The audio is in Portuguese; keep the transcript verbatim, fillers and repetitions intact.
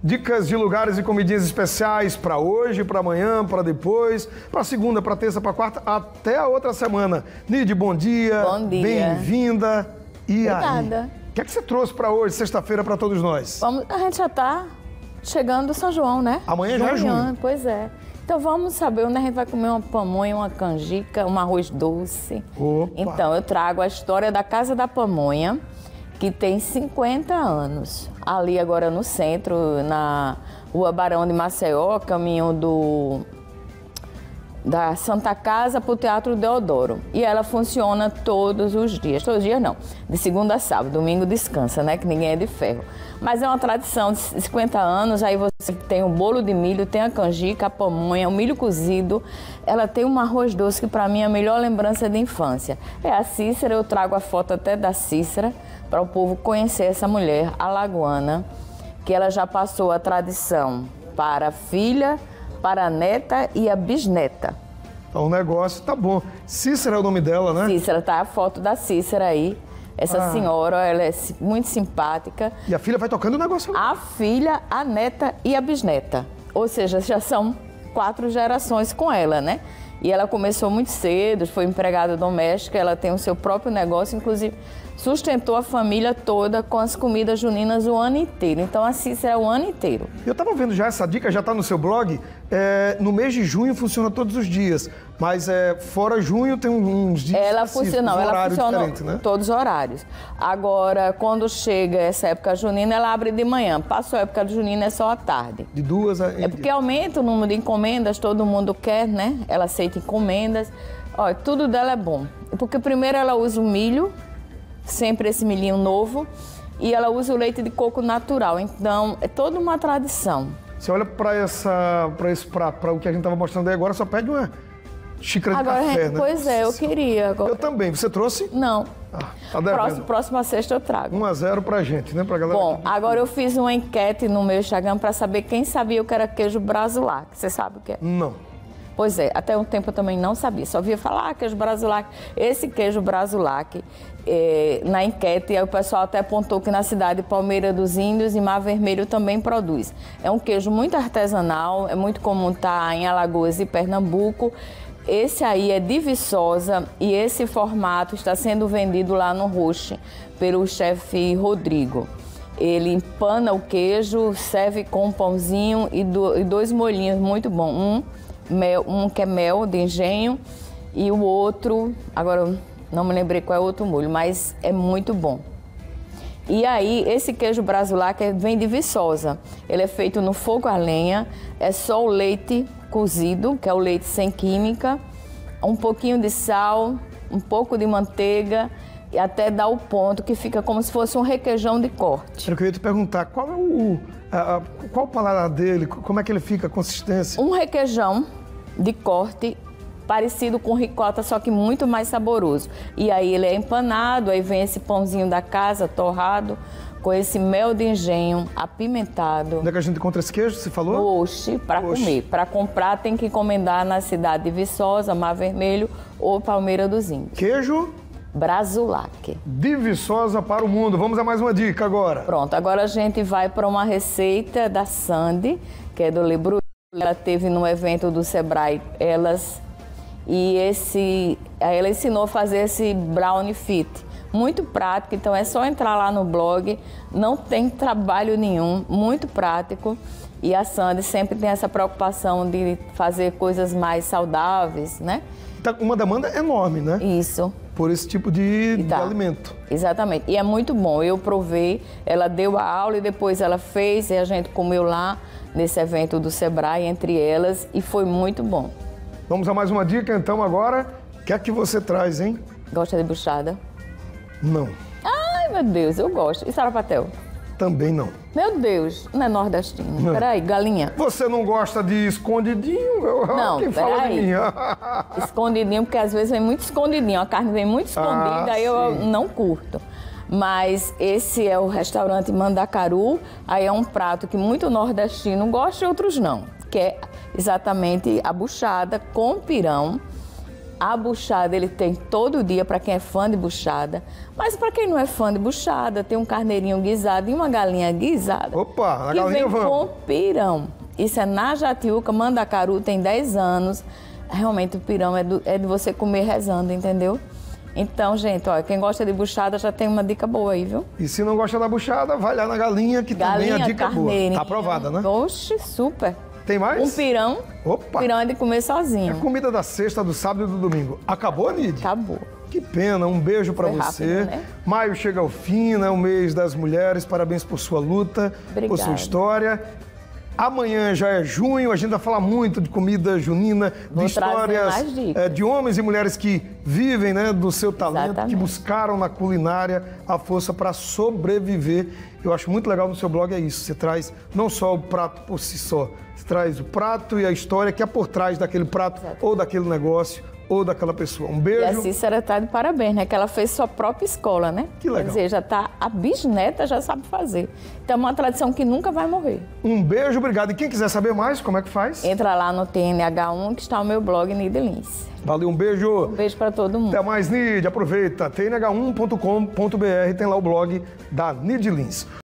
Dicas de lugares e comidinhas especiais para hoje, para amanhã, para depois, para segunda, para terça, para quarta, até a outra semana. Nide, bom dia. Bom dia. Bem-vinda. E Obrigada. aí? O que é que você trouxe para hoje, sexta-feira, para todos nós? Vamos, a gente já está chegando o São João, né? Amanhã já é junho. Pois é. Então vamos saber onde a gente vai comer uma pamonha, uma canjica, um arroz doce. Opa. Então eu trago a história da Casa da Pamonha, que tem cinquenta anos. Ali agora no centro, na Rua Barão de Maceió, caminho do da Santa Casa para o Teatro Deodoro. E ela funciona todos os dias. Todos os dias não, de segunda a sábado, domingo descansa, né? Que ninguém é de ferro. Mas é uma tradição de cinquenta anos, aí você tem o bolo de milho, tem a canjica, a pamonha, o milho cozido. Ela tem um arroz doce que para mim é a melhor lembrança de infância. É a Cícera, eu trago a foto até da Cícera, para o povo conhecer essa mulher alagoana, que ela já passou a tradição para a filha, para a neta e a bisneta. Então, o negócio tá bom. Cícera é o nome dela, né? Cícera, tá a foto da Cícera aí. Essa ah. senhora, ela é muito simpática. E a filha vai tocando o negócio? A filha, a neta e a bisneta. Ou seja, já são quatro gerações com ela, né? E ela começou muito cedo, foi empregada doméstica, ela tem o seu próprio negócio, inclusive sustentou a família toda com as comidas juninas o ano inteiro. Então a Cícera é o ano inteiro. Eu estava vendo já essa dica, já está no seu blog. É, no mês de junho funciona todos os dias, mas é, fora junho tem uns dias ela funciona, não, um ela funciona né? todos os horários. Agora, quando chega essa época junina, ela abre de manhã. Passou a época junina, é só à tarde. De duas a... É porque aumenta o número de encomendas, todo mundo quer, né? Ela aceita encomendas. Olha, tudo dela é bom. Porque primeiro ela usa o milho, sempre esse milhinho novo, e ela usa o leite de coco natural. Então, é toda uma tradição. Você olha para essa, para esse prato, para o que a gente estava mostrando aí agora, só pede uma xícara agora, de café, gente, né? Pois é, eu queria. Agora... Eu também. Você trouxe? Não. Ah, tá devendo. Próximo, próxima sexta eu trago. um a zero pra gente, né? Pra galera. Bom, agora eu fiz uma enquete no meu Instagram para saber quem sabia o que era queijo brasilac. Você sabe o que é? Não. Pois é, até um tempo eu também não sabia, só via falar ah, queijo brasilac. Esse queijo brasilac, é, na enquete, o pessoal até apontou que na cidade de Palmeira dos Índios e Mar Vermelho também produz. É um queijo muito artesanal, é muito comum estar em Alagoas e Pernambuco. Esse aí é de Viçosa e esse formato está sendo vendido lá no Roche pelo chefe Rodrigo. Ele empana o queijo, serve com um pãozinho e, do, e dois molhinhos muito bons. Um Mel, um que é mel de engenho e o outro, agora eu não me lembrei qual é o outro molho, mas é muito bom. E aí, esse queijo brasilac vem de Viçosa. Ele é feito no fogo a lenha, é só o leite cozido, que é o leite sem química, um pouquinho de sal, um pouco de manteiga e até dar o ponto que fica como se fosse um requeijão de corte. Eu queria te perguntar, qual é o, a, a, qual o paladar dele, como é que ele fica, a consistência? Um requeijão de corte parecido com ricota, só que muito mais saboroso. E aí ele é empanado, aí vem esse pãozinho da casa torrado, com esse mel de engenho apimentado. Onde é que a gente encontra esse queijo, você falou? No Oxe, para comer. Para comprar tem que encomendar na cidade de Viçosa, Mar Vermelho ou Palmeira dos Índios. Queijo? Brasilac. De Viçosa para o mundo. Vamos a mais uma dica agora. Pronto, agora a gente vai para uma receita da Sandy, que é do Lebru. Ela teve no evento do Sebrae Elas e esse, ela ensinou a fazer esse brownie fit. Muito prático, então é só entrar lá no blog, não tem trabalho nenhum, muito prático. E a Sandy sempre tem essa preocupação de fazer coisas mais saudáveis, né? Tá uma demanda enorme, né? Isso. Por esse tipo de, tá. de alimento. Exatamente. E é muito bom. Eu provei, ela deu a aula e depois ela fez e a gente comeu lá nesse evento do Sebrae, entre elas, e foi muito bom. Vamos a mais uma dica então agora. O que é que você traz, hein? Gosta de buchada? Não. Ai, meu Deus, eu gosto. E sarapatel? Também não. Meu Deus, não é nordestino. Não. Peraí, galinha. Você não gosta de escondidinho? Não, Quem fala peraí. de mim? Escondidinho, porque às vezes vem muito escondidinho. A carne vem muito escondida, ah, aí eu não curto. Mas esse é o restaurante Mandacaru. Aí é um prato que muito nordestino gosta e outros não. Que é exatamente a buchada com pirão. A buchada ele tem todo dia para quem é fã de buchada, mas para quem não é fã de buchada, tem um carneirinho guisado e uma galinha guisada. Opa, a que galinha vem vamos. com pirão. Isso é na Jatiuca, Mandacaru, tem dez anos. Realmente o pirão é, do, é de você comer rezando, entendeu? Então, gente, ó, quem gosta de buchada já tem uma dica boa aí, viu? E se não gosta da buchada, vai lá na galinha, que Galinha, também a dica é boa. Tá aprovada, né? Oxe, super. Tem mais? Um pirão. Opa! Pirão é de comer sozinho. É comida da sexta, do sábado e do domingo. Acabou, Nid? Acabou. Que pena, um beijo pra Foi você. rápido, né? Maio chega ao fim, né? O mês das mulheres. Parabéns por sua luta, Obrigada. por sua história. Amanhã já é junho, a gente vai falar muito de comida junina, Vou de trazer histórias mais dicas. é, de homens e mulheres que vivem, né, do seu talento, Exatamente. que buscaram na culinária a força para sobreviver. Eu acho muito legal no seu blog é isso, você traz não só o prato por si só, você traz o prato e a história que é por trás daquele prato Exatamente. ou daquele negócio ou daquela pessoa. Um E beijo. a Cícera tá de parabéns, né? Que ela fez sua própria escola, né? Que legal. Quer dizer, já tá, a bisneta já sabe fazer. Então é uma tradição que nunca vai morrer. Um beijo, obrigado. E quem quiser saber mais, como é que faz? Entra lá no T N H um, que está o meu blog, Nid Lins. Valeu, um beijo. Um beijo para todo mundo. Até mais, Nid. Aproveita. T N H um ponto com ponto B R, tem lá o blog da Nid Lins.